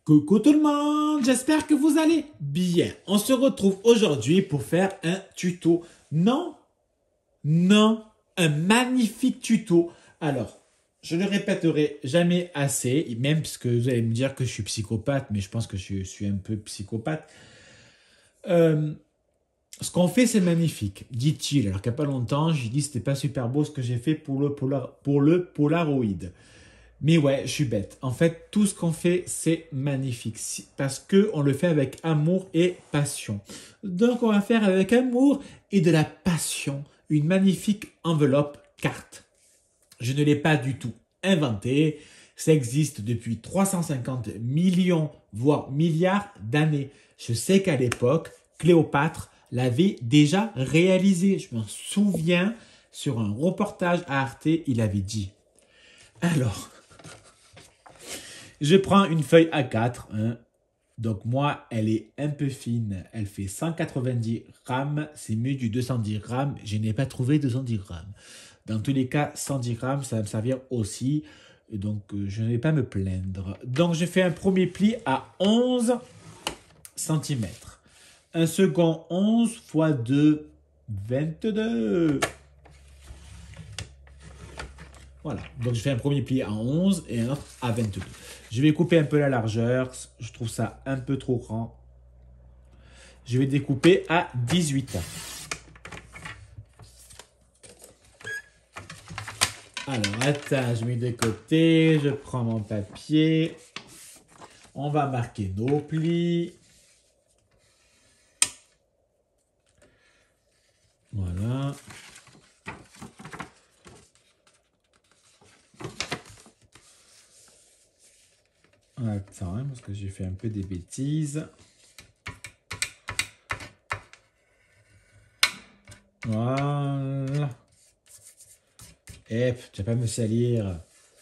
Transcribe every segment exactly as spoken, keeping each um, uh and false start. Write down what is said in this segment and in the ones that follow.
Coucou tout le monde, j'espère que vous allez bien. On se retrouve aujourd'hui pour faire un tuto. Non, non, un magnifique tuto. Alors, je ne le répéterai jamais assez, même parce que vous allez me dire que je suis psychopathe, mais je pense que je suis un peu psychopathe. Euh, ce qu'on fait, c'est magnifique, dit-il. Alors qu'il n'y a pas longtemps, j'ai dit que c'était pas super beau ce que j'ai fait pour le, polar, pour le Polaroid. Mais ouais, je suis bête. En fait, tout ce qu'on fait, c'est magnifique. Parce qu'on le fait avec amour et passion. Donc, on va faire avec amour et de la passion une magnifique enveloppe carte. Je ne l'ai pas du tout inventé. Ça existe depuis trois cent cinquante millions, voire milliards d'années. Je sais qu'à l'époque, Cléopâtre l'avait déjà réalisé. Je m'en souviens, sur un reportage à Arte, il avait dit. Alors... je prends une feuille A quatre. Hein. Donc, moi, elle est un peu fine. Elle fait cent quatre-vingt-dix grammes. C'est mieux du deux cent dix grammes. Je n'ai pas trouvé deux cent dix grammes. Dans tous les cas, cent dix grammes, ça va me servir aussi. Donc, je ne vais pas me plaindre. Donc, je fais un premier pli à onze centimètres. Un second onze fois deux, vingt-deux. Voilà, donc je fais un premier pli à onze et un autre à vingt-deux. Je vais couper un peu la largeur, je trouve ça un peu trop grand. Je vais découper à dix-huit. Alors, attends, je mets de côté, je prends mon papier. On va marquer nos plis. Voilà. Attends, hein, parce que j'ai fait un peu des bêtises. Voilà. Et tu vas pas me salir.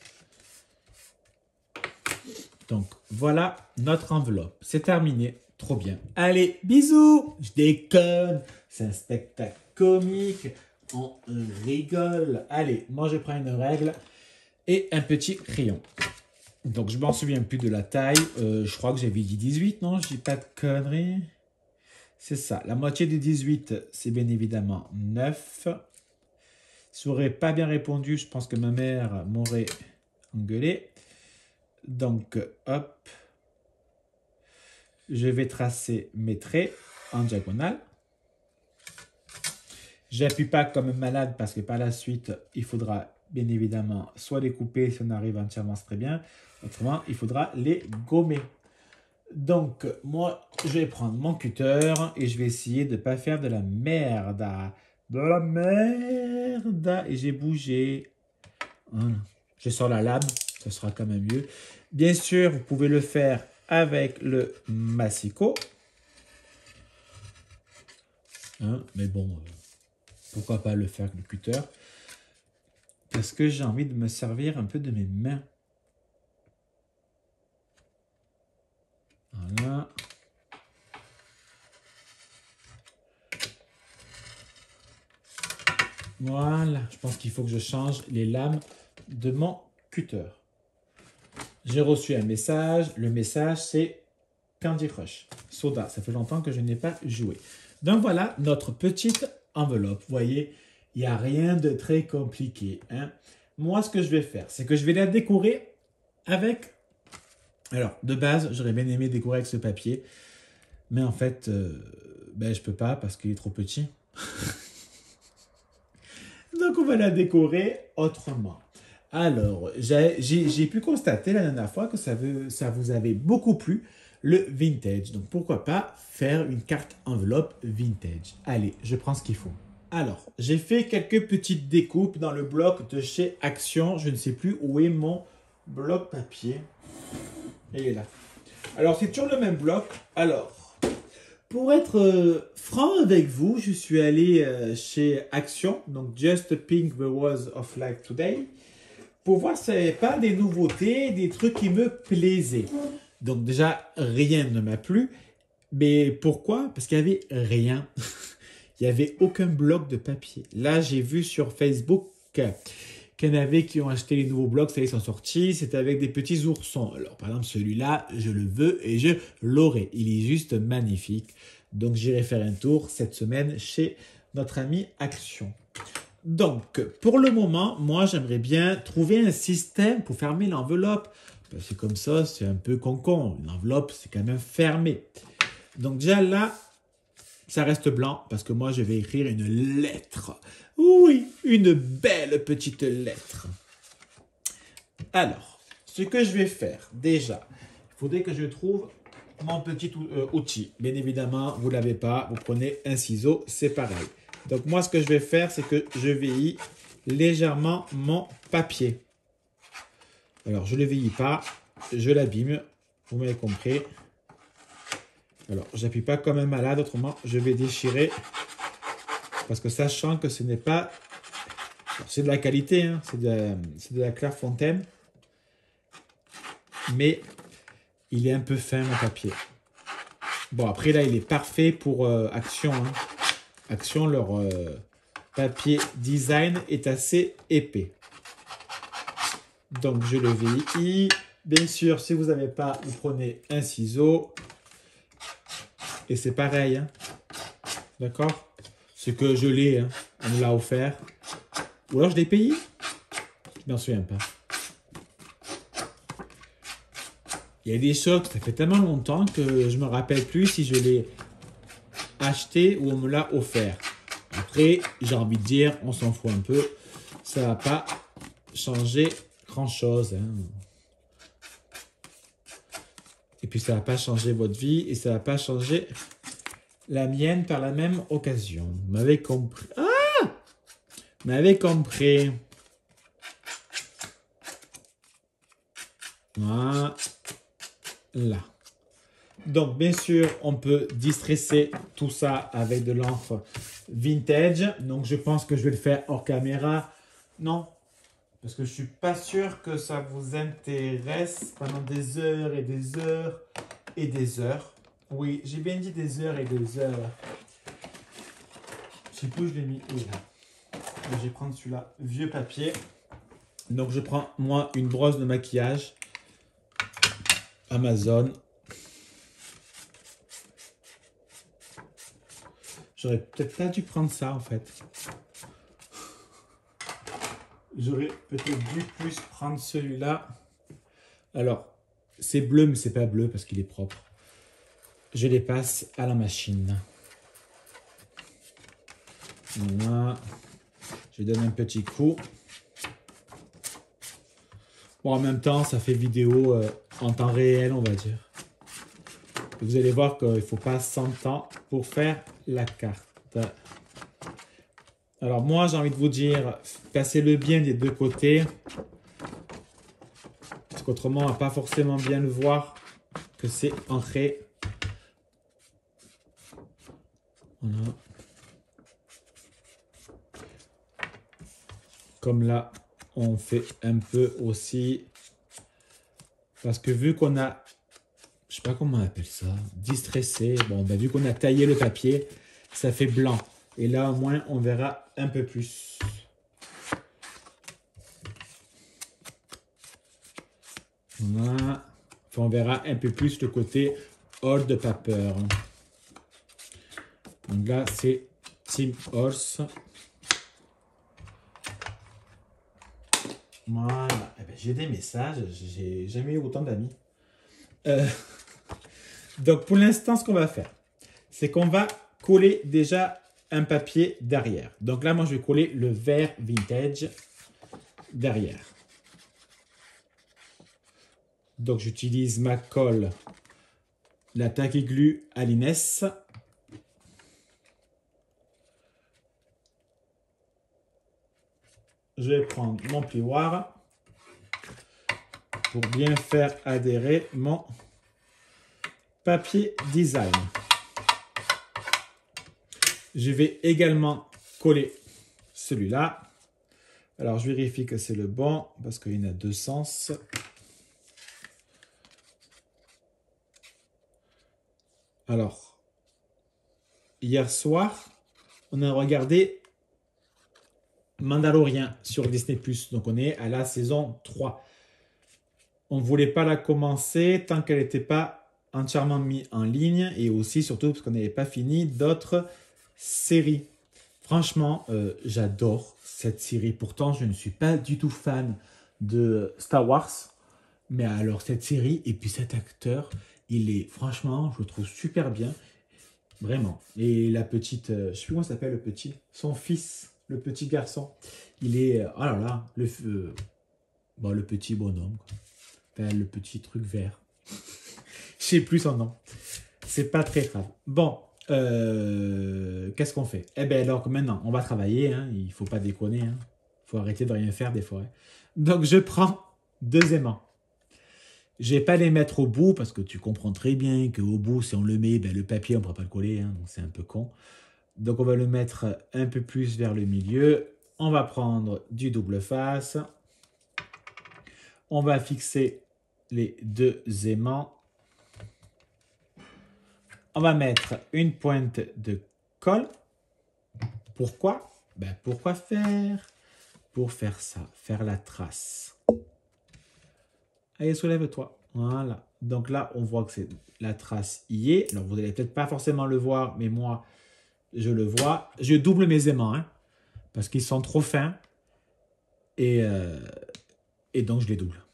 Donc, voilà notre enveloppe. C'est terminé. Trop bien. Allez, bisous. Je déconne. C'est un spectacle comique. On rigole. Allez, moi je prends une règle et un petit crayon. Donc, je m'en souviens plus de la taille. Euh, je crois que j'avais dit dix-huit, non? Je dis pas de conneries. C'est ça. La moitié de dix-huit, c'est bien évidemment neuf. Si vous n'aurez pas bien répondu, je pense que ma mère m'aurait engueulé. Donc, hop. Je vais tracer mes traits en diagonale. J'appuie pas comme un malade parce que par la suite, il faudra bien évidemment soit les couper si on arrive entièrement, c'est très bien. Autrement, il faudra les gommer. Donc, moi, je vais prendre mon cutter et je vais essayer de ne pas faire de la merde. De la merde. Et j'ai bougé. Voilà. Je sors la lame, ça sera quand même mieux. Bien sûr, vous pouvez le faire avec le massicot. Hein, mais bon, euh, pourquoi pas le faire avec le cutter? Parce que j'ai envie de me servir un peu de mes mains. Voilà. Voilà. Je pense qu'il faut que je change les lames de mon cutter. J'ai reçu un message. Le message, c'est Candy Crush. Soda. Ça fait longtemps que je n'ai pas joué. Donc voilà notre petite enveloppe. Vous voyez, il n'y a rien de très compliqué. Hein? Moi, ce que je vais faire, c'est que je vais la décorer avec... Alors, de base, j'aurais bien aimé décorer avec ce papier. Mais en fait, euh, ben, je ne peux pas parce qu'il est trop petit. Donc, on va la décorer autrement. Alors, j'ai pu constater la dernière fois que ça, veut, ça vous avait beaucoup plu, le vintage. Donc, pourquoi pas faire une carte enveloppe vintage. Allez, je prends ce qu'il faut. Alors, j'ai fait quelques petites découpes dans le bloc de chez Action. Je ne sais plus où est mon bloc papier. Il est là. Alors, c'est toujours le même bloc. Alors, pour être euh, franc avec vous, je suis allé euh, chez Action, donc Just Pink the Was of Life Today, pour voir si n'y avait pas des nouveautés, des trucs qui me plaisaient. Donc déjà, rien ne m'a plu. Mais pourquoi? Parce qu'il n'y avait rien. Il n'y avait aucun bloc de papier. Là, j'ai vu sur Facebook qu'il qu'il y en avait qui ont acheté les nouveaux blocs, ça y est, sont sortis, c'était avec des petits oursons. Alors, par exemple, celui-là, je le veux et je l'aurai. Il est juste magnifique. Donc, j'irai faire un tour cette semaine chez notre ami Action. Donc, pour le moment, moi, j'aimerais bien trouver un système pour fermer l'enveloppe. Parce que comme ça, c'est un peu con-con. Une enveloppe, c'est quand même fermé. Donc, déjà là, ça reste blanc parce que moi, je vais écrire une lettre. Oui, une belle petite lettre. Alors, ce que je vais faire, déjà, il faudrait que je trouve mon petit outil. Bien évidemment, vous ne l'avez pas, vous prenez un ciseau, c'est pareil. Donc, moi, ce que je vais faire, c'est que je vieillis légèrement mon papier. Alors, je ne le vieillis pas, je l'abîme, vous m'avez compris. Alors, je n'appuie pas comme un malade, autrement, je vais déchirer. Parce que sachant que ce n'est pas... C'est de la qualité, hein, c'est de, de la Clairefontaine. Mais il est un peu fin, mon papier. Bon, après, là, il est parfait pour euh, Action. Hein. Action, leur euh, papier design est assez épais. Donc, je le vieillis. Bien sûr, si vous n'avez pas, vous prenez un ciseau. Et c'est pareil. Hein. D'accord? Ce que je l'ai, hein, on me l'a offert. Ou alors je l'ai payé? Je m'en souviens pas. Il y a des choses, ça fait tellement longtemps que je me rappelle plus si je l'ai acheté ou on me l'a offert. Après, j'ai envie de dire, on s'en fout un peu. Ça va pas changer grand-chose. Hein. Et puis, ça va pas changer votre vie et ça va pas changer la mienne par la même occasion. Vous m'avez compris. Ah! Vous m'avez compris. Voilà. Donc, bien sûr, on peut distresser tout ça avec de l'encre vintage. Donc, je pense que je vais le faire hors caméra. Non, parce que je suis pas sûr que ça vous intéresse pendant des heures et des heures et des heures. Oui, j'ai bien dit des heures et des heures. Je sais plus où je l'ai mis. Oui, là. Je vais prendre celui-là, vieux papier. Donc, je prends, moi, une brosse de maquillage Amazon. J'aurais peut-être pas dû prendre ça, en fait. J'aurais peut-être dû plus prendre celui-là. Alors, c'est bleu, mais c'est pas bleu parce qu'il est propre. Je les passe à la machine. Voilà. Je donne un petit coup. Bon, en même temps, ça fait vidéo euh, en temps réel, on va dire. Et vous allez voir qu'il ne faut pas cent ans pour faire la carte. Alors moi, j'ai envie de vous dire, passez-le bien des deux côtés. Parce qu'autrement, on ne va pas forcément bien le voir que c'est ancré. Voilà. Comme là, on fait un peu aussi. Parce que vu qu'on a, je sais pas comment on appelle ça, distressé. Bon, ben, vu qu'on a taillé le papier, ça fait blanc. Et là, au moins, on verra un peu plus. Voilà. Enfin, on verra un peu plus le côté old paper. Donc là, c'est Tim Horse. Voilà. Eh ben, j'ai des messages. J'ai jamais eu autant d'amis. Euh, donc, pour l'instant, ce qu'on va faire, c'est qu'on va coller déjà un papier derrière. Donc là, moi, je vais coller le vert vintage derrière. Donc, j'utilise ma colle, la Tacky Glue Alines. Je vais prendre mon plioir pour bien faire adhérer mon papier design. Je vais également coller celui-là. Alors, je vérifie que c'est le bon parce qu'il y en a deux sens. Alors, hier soir, on a regardé Mandalorian sur Disney plus. Donc, on est à la saison trois. On ne voulait pas la commencer tant qu'elle n'était pas entièrement mise en ligne et aussi, surtout, parce qu'on n'avait pas fini d'autres séries. Franchement, euh, j'adore cette série. Pourtant, je ne suis pas du tout fan de Star Wars. Mais alors, cette série et puis cet acteur, il est, franchement, je le trouve super bien. Vraiment. Et la petite, euh, je ne sais plus comment s'appelle le petit, son fils, le petit garçon. Il est, euh, oh là là, le, euh, bon, le petit bonhomme, quoi. Enfin, le petit truc vert. Je sais plus son nom. C'est pas très grave. Bon, euh, qu'est-ce qu'on fait? Eh bien, alors maintenant, on va travailler. Hein. Il faut pas déconner. Hein. Faut arrêter de rien faire des fois. Hein. Donc, je prends deux aimants. Je vais pas les mettre au bout parce que tu comprends très bien qu'au bout, si on le met, ben, le papier, on ne pourra pas le coller. Hein, donc, c'est un peu con. Donc, on va le mettre un peu plus vers le milieu. On va prendre du double face. On va fixer les deux aimants. On va mettre une pointe de colle. Pourquoi? Ben, pourquoi faire? Pour faire ça, faire la trace. Allez, soulève-toi. Voilà. Donc là, on voit que c'est la trace y est. Alors, vous n'allez peut-être pas forcément le voir, mais moi, je le vois. Je double mes aimants, hein, parce qu'ils sont trop fins. Et, euh, et donc, je les double.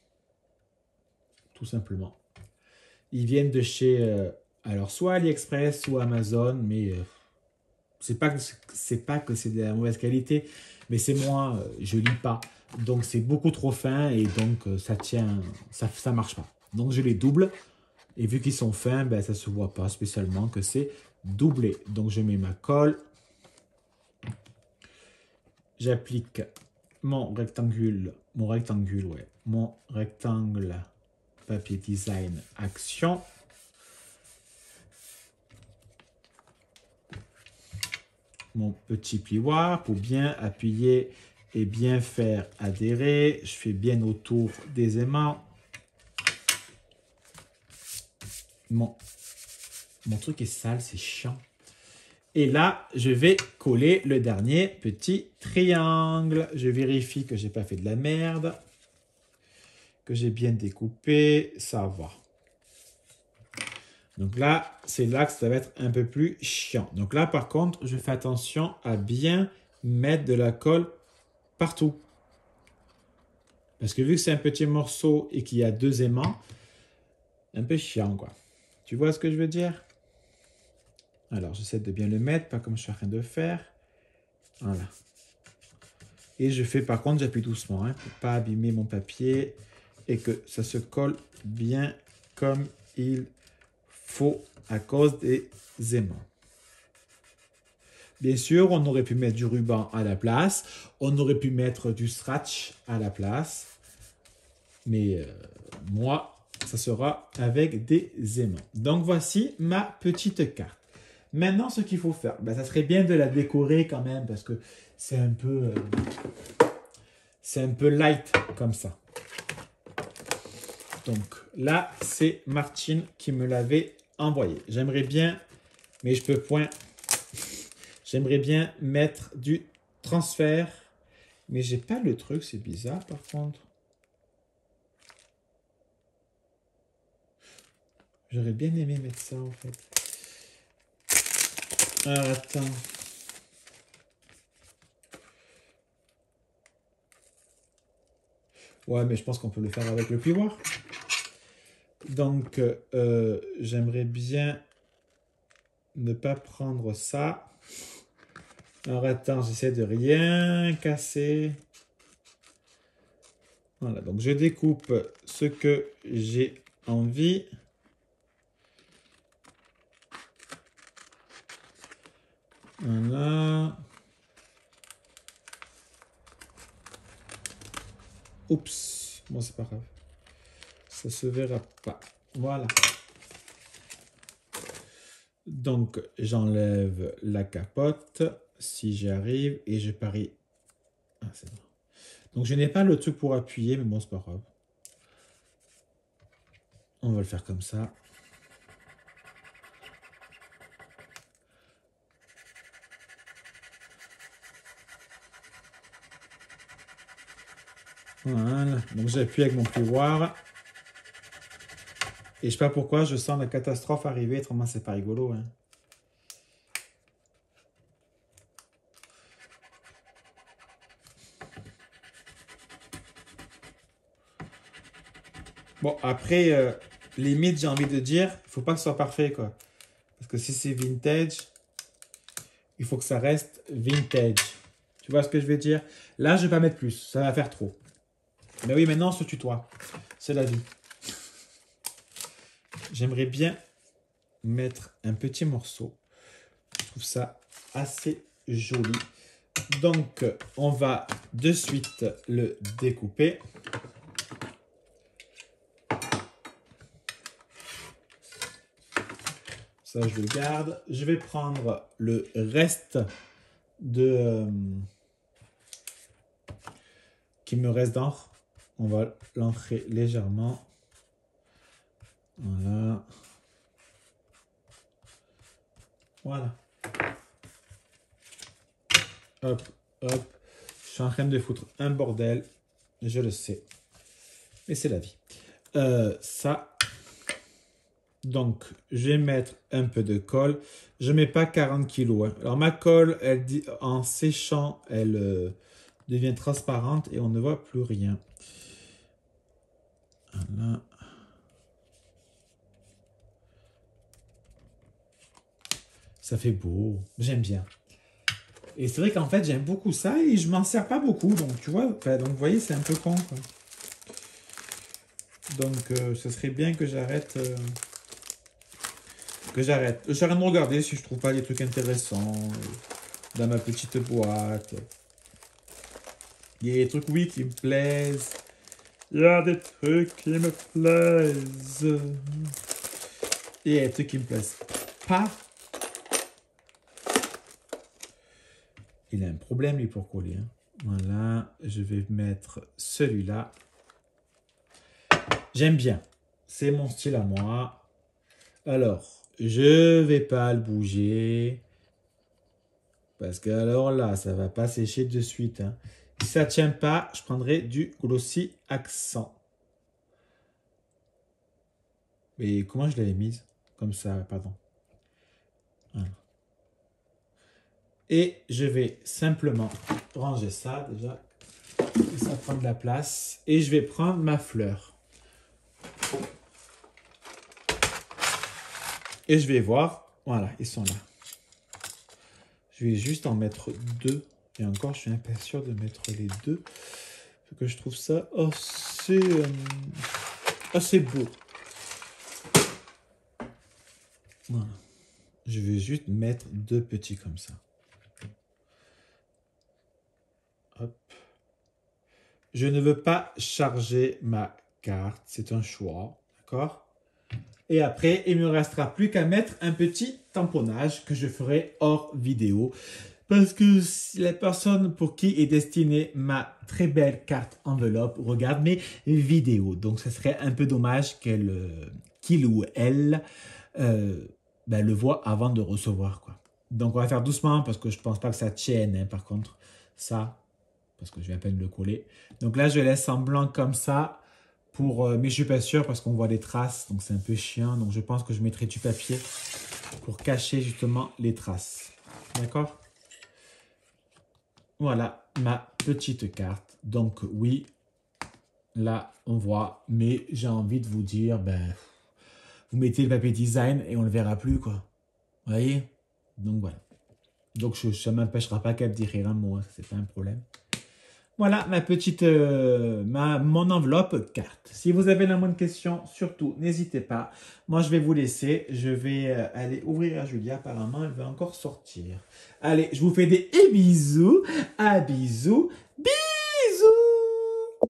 Tout simplement. Ils viennent de chez, euh, alors, soit AliExpress, soit Amazon, mais euh, c'est pas, c'est pas que c'est de la mauvaise qualité, mais c'est moi, euh, je lis pas. Donc, c'est beaucoup trop fin et donc, euh, ça tient, ça, ça marche pas. Donc, je les double. Et vu qu'ils sont fins, ben, ça ne se voit pas spécialement que c'est doublé. Donc, je mets ma colle. J'applique mon rectangule, mon rectangule, ouais, mon rectangle papier design action. Mon petit plioir pour bien appuyer et bien faire adhérer. Je fais bien autour des aimants. Mon, mon truc est sale, c'est chiant. Et là, je vais coller le dernier petit triangle. Je vérifie que je n'ai pas fait de la merde. Que j'ai bien découpé. Ça va. Donc là, c'est là que ça va être un peu plus chiant. Donc là, par contre, je fais attention à bien mettre de la colle partout. Parce que vu que c'est un petit morceau et qu'il y a deux aimants, un peu chiant, quoi. Tu vois ce que je veux dire? Alors, j'essaie de bien le mettre, pas comme je suis en train de faire. Voilà. Et je fais, par contre, j'appuie doucement, hein, pour ne pas abîmer mon papier et que ça se colle bien comme il faut à cause des aimants. Bien sûr, on aurait pu mettre du ruban à la place. On aurait pu mettre du scratch à la place. Mais euh, moi, ça sera avec des aimants. Donc, voici ma petite carte. Maintenant, ce qu'il faut faire, ben, ça serait bien de la décorer quand même parce que c'est un peu, euh, c'est un peu light comme ça. Donc là, c'est Martine qui me l'avait envoyé. J'aimerais bien, mais je peux point. J'aimerais bien mettre du transfert, mais j'ai pas le truc, c'est bizarre par contre. J'aurais bien aimé mettre ça en fait. Alors, attends. Ouais, mais je pense qu'on peut le faire avec le plioir. Donc, euh, j'aimerais bien ne pas prendre ça. Alors, attends, j'essaie de rien casser. Voilà, donc je découpe ce que j'ai envie. Voilà. Oups, bon c'est pas grave. Ça se verra pas. Voilà. Donc j'enlève la capote si j'y arrive et je parie. Ah c'est bon. Donc je n'ai pas le truc pour appuyer, mais bon c'est pas grave. On va le faire comme ça. Voilà. Donc j'appuie avec mon plioir. Et je sais pas pourquoi, je sens la catastrophe arriver. Autrement, c'est pas rigolo. Hein. Bon, après, euh, limite, j'ai envie de dire, il faut pas que ce soit parfait, quoi. Parce que si c'est vintage, il faut que ça reste vintage. Tu vois ce que je veux dire? Là, je vais pas mettre plus. Ça va faire trop. Mais oui, maintenant, on se tutoie. C'est la vie. J'aimerais bien mettre un petit morceau. Je trouve ça assez joli. Donc, on va de suite le découper. Ça, je le garde. Je vais prendre le reste de euh, qui me reste d'encre. On va l'ancrer légèrement. Voilà. Voilà. Hop, hop. Je suis en train de foutre un bordel. Je le sais. Mais c'est la vie. Euh, ça. Donc, je vais mettre un peu de colle. Je ne mets pas quarante kilos. Hein. Alors, ma colle, elle dit, en séchant, elle euh, devient transparente et on ne voit plus rien. Voilà. Ça fait beau. J'aime bien. Et c'est vrai qu'en fait, j'aime beaucoup ça et je m'en sers pas beaucoup. Donc, tu vois, enfin, donc, vous voyez, c'est un peu con. Quoi. Donc, euh, ce serait bien que j'arrête... Euh, que j'arrête. J'arrête de regarder si je trouve pas des trucs intéressants euh, dans ma petite boîte. Il y a des trucs, oui, qui me plaisent. Il y a des trucs qui me plaisent. Et il y a des trucs qui me plaisent pas. Il a un problème, lui, pour coller. Hein. Voilà, je vais mettre celui-là. J'aime bien. C'est mon style à moi. Alors, je vais pas le bouger. Parce que alors là, ça va pas sécher de suite. Hein. Si ça tient pas, je prendrai du Glossy Accent. Mais comment je l'avais mise? Comme ça, pardon. Voilà. Et je vais simplement ranger ça déjà. Ça prend de la place. Et je vais prendre ma fleur. Et je vais voir. Voilà, ils sont là. Je vais juste en mettre deux. Et encore, je suis un peu sûr de mettre les deux. Parce que je trouve ça assez, euh, assez beau. Voilà. Je vais juste mettre deux petits comme ça. Hop. Je ne veux pas charger ma carte. C'est un choix. D'accord? Et après, il ne me restera plus qu'à mettre un petit tamponnage que je ferai hors vidéo. Parce que la personne pour qui est destinée ma très belle carte enveloppe regarde mes vidéos. Donc, ce serait un peu dommage qu'elle, euh, qu'il ou elle euh, ben, le voit avant de recevoir. Quoi. Donc, on va faire doucement parce que je ne pense pas que ça tienne. Hein, par contre, ça, parce que je vais à peine le coller. Donc là, je laisse en blanc comme ça. Pour, euh, mais je ne suis pas sûr parce qu'on voit des traces. Donc, c'est un peu chiant. Donc, je pense que je mettrai du papier pour cacher justement les traces. D'accord ? Voilà ma petite carte. Donc oui, là on voit, mais j'ai envie de vous dire, ben, vous mettez le papier design et on ne le verra plus quoi. Vous voyez? Donc voilà. Donc je, ça ne m'empêchera pas qu'à dire un mot, c'est pas un problème. Voilà ma petite, euh, ma, mon enveloppe carte. Si vous avez la moindre question, surtout, n'hésitez pas. Moi, je vais vous laisser. Je vais euh, aller ouvrir à Julia. Apparemment, elle va encore sortir. Allez, je vous fais des bisous. À bisous. Bisous.